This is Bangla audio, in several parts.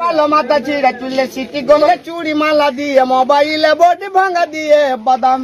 কালো মাথা চিড়া চুলে সিটি গলে চুড়ি মালা দিয়ে মোবাইলে বডি ভাঙা দিয়ে বাদাম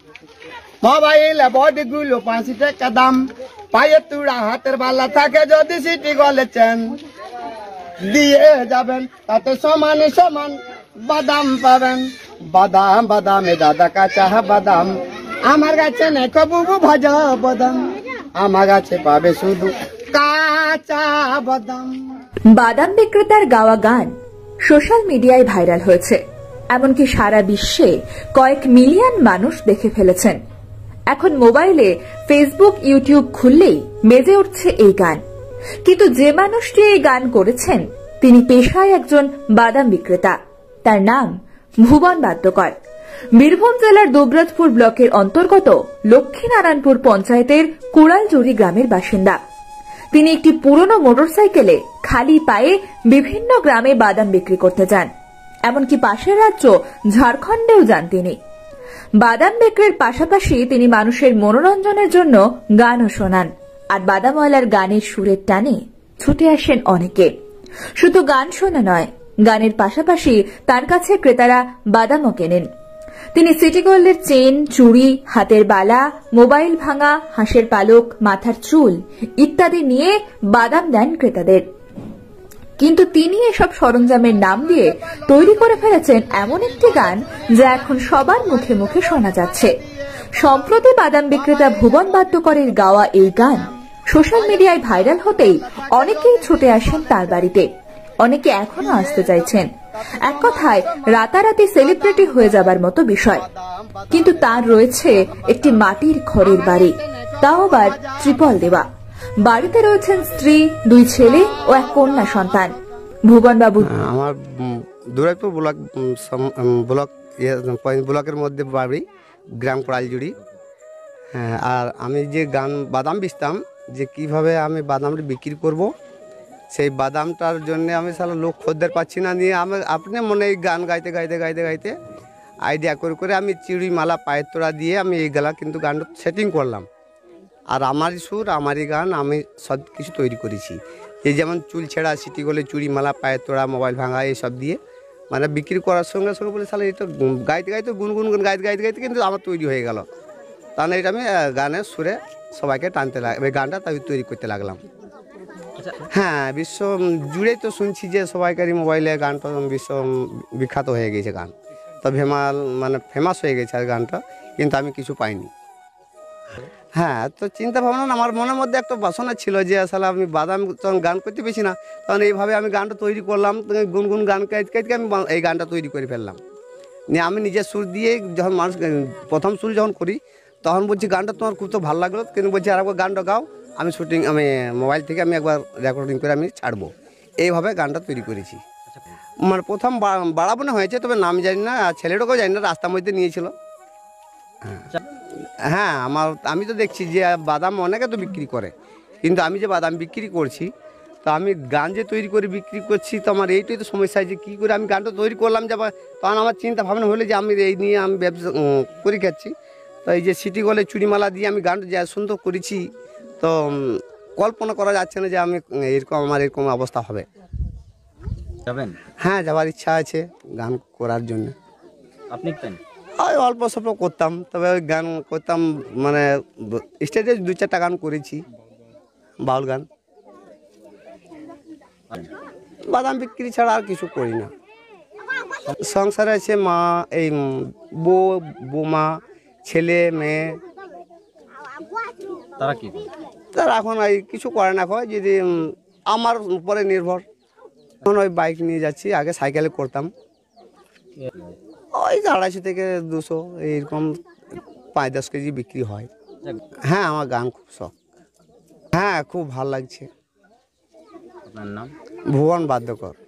মোবাইলে বডি গুলো 5 টাকা দাম পায়ে তুড়া হাতের বালা থাকে যদি সিটি গলে চেন দিয়ে যাবেন তাতে সমানে সমান বাদাম পাবেন বাদাম বাদামে দাদা কাঁচা বাদাম আমার গাছে নেই বুবু ভাজা বাদাম আমার গাছে পাবে শুধু কাঁচা বাদাম। বাদাম বিক্রেতার গাওয়া গান সোশ্যাল মিডিয়ায় ভাইরাল হয়েছে, এমনকি সারা বিশ্বে কয়েক মিলিয়ন মানুষ দেখে ফেলেছেন। এখন মোবাইলে ফেসবুক ইউটিউব খুললেই বেজে উঠছে এই গান। কিন্তু যে মানুষটি এই গান করেছেন তিনি পেশায় একজন বাদাম বিক্রেতা। তার নাম ভুবন বাদ্যকর। বীরভূম জেলার দুবরাজপুর ব্লকের অন্তর্গত লক্ষ্মীনারায়ণপুর পঞ্চায়েতের কুড়ালজুড়ি গ্রামের বাসিন্দা। তিনি একটি পুরনো মোটরসাইকেলে খালি পায়ে বিভিন্ন গ্রামে বাদাম বিক্রি করতে যান, এমনকি পাশের রাজ্য ঝাড়খণ্ডেও যান তিনি। বাদাম বিক্রির পাশাপাশি তিনি মানুষের মনোরঞ্জনের জন্য গানও শোনান। আর বাদামওয়ালার গানের সুরের টানে ছুটে আসেন অনেকে। শুধু গান শোনা নয়, গানের পাশাপাশি তার কাছে ক্রেতারা বাদামও কেনেন। তিনি সিটি গোল্ডের চেন, চুড়ি, হাতের বালা, মোবাইল ভাঙা, হাঁসের পালক, মাথার চুল ইত্যাদি নিয়ে বাদাম দেন ক্রেতাদের। কিন্তু তিনি এসব সরঞ্জামের নাম দিয়ে তৈরি করে ফেলেছেন এমন একটি গান যা এখন সবার মুখে মুখে শোনা যাচ্ছে। সম্প্রতি বাদাম বিক্রেতা ভুবন বাদ্যকরের গাওয়া এই গান সোশ্যাল মিডিয়ায় ভাইরাল হতেই অনেকেই ছুটে আসেন তার বাড়িতে। অনেকে এখনো আসতে চাইছেন। এক কথায় রাতারাতি সেলিব্রিটি হয়ে যাবার মতো বিষয়। কিন্তু তার রয়েছে একটি মাটির ঘরের বাড়ি, তাও আবার ত্রিপল দেওয়া। বাড়িতে রয়েছেন স্ত্রী, 2 ছেলে ও এক কন্যা সন্তান। ভুবন বাবু আমার দুবরাজপুর ব্লকের মধ্যে বাড়ি, গ্রাম কুড়ালজুড়ি। আর আমি যে বাদাম বেচতাম, যে কিভাবে আমি বাদামটা বিক্রি করব, সেই বাদামটার জন্য আমি সারা লোক খদ্দের পাচ্ছি না। নিয়ে আমি আপনি মনে এই গান গাইতে গাইতে গাইতে গাইতে আইডিয়া করে করে আমি চিড়ি মালা পায়ের তোড়া দিয়ে আমি এই গলা কিন্তু গানটা সেটিং করলাম। আর আমারই সুর, আমারই গান, আমি সব কিছু তৈরি করেছি। এই যেমন চুল ছেঁড়া, সিটি গোলে চুড়ি মালা, পায়ের তোড়া, মোবাইল ভাঙা, এইসব দিয়ে মানে বিক্রি করার সঙ্গে সঙ্গে বলে সালে এটা গাইতে গাইতে গুনগুন গাইতে গাইতে গাইতে কিন্তু আমার তৈরি হয়ে গেল। তাহলে এটা আমি গানের সুরে সবাইকে টানতে এই গানটা তাই তৈরি করতে লাগলাম। হ্যাঁ, বিশ্ব জুড়েই তো শুনছি যে সবাইকারই মোবাইলে গানটা বিশ্ব বিখ্যাত হয়ে গেছে গান, তো ফেমাস হয়ে গেছে আর গানটা, কিন্তু আমি কিছু পাইনি। হ্যাঁ, তো চিন্তা ভাবনা আমার মনের মধ্যে একটা বাসনা ছিল যে আসলে আমি বাদাম যখন গান করতে পেরেছি না, তখন এইভাবে আমি গানটা তৈরি করলাম। গুনগুন গান গাইতে আমি এই গানটা তৈরি করে ফেললাম। নিয়ে আমি নিজের সুর দিয়ে যখন মানুষ প্রথম সুর যখন করি, তখন বলছি গানটা তোমার খুব তো ভালো লাগলো, কিন্তু বলছি আর একবার গানটা গাও। আমি মোবাইল থেকে আমি একবার রেকর্ডিং করে আমি ছাড়বো। এইভাবে গানটা তৈরি করেছি। প্রথম বাড়াবনে হয়েছে, তবে নাম জানি না, আর ছেলেটাকেও জানি না, রাস্তার মধ্যে নিয়েছিল। হ্যাঁ, আমি তো দেখছি যে বাদাম অনেকে তো বিক্রি করে, কিন্তু আমি যে বাদাম বিক্রি করছি, তো আমি গান যে তৈরি করে বিক্রি করছি, তো আমার এইটাই তো সমস্যা যে কী করে আমি গানটা তৈরি করলাম। যে তখন আমার চিন্তা ভাবনা হলে যে আমি এই নিয়ে আমি ব্যবসা করে খাচ্ছি। তো এই যে সিটি গলে চুড়িমালা দিয়ে আমি গানটা যা সুন্দর করেছি, তো কল্পনা করা যাচ্ছে না যে আমি আমার এরকম অবস্থা হবে। যাবেন? হ্যাঁ, যাওয়ার ইচ্ছা আছে গান করার জন্য। আপনি ওই অল্প স্বল্প করতাম, তবে ওই গান করতাম স্টেজে 2-4টা গান করেছি, বাউল গান। বাদাম বিক্রি ছাড়া আর কিছু করি না। সংসারে আছে মা, এই বৌমা, ছেলে, মেয়ে। তারা কি তারা এখন এই কিছু করে না, হয় যদি আমার উপরে নির্ভর। এখন ওই বাইক নিয়ে যাচ্ছি, আগে সাইকেলে করতাম। ওই 250 থেকে 200 এইরকম 5-10 কেজি বিক্রি হয়। হ্যাঁ, আমার গান খুব শখ। হ্যাঁ, খুব ভালো লাগছে। আপনার নাম? ভুবন বাদ্যকর।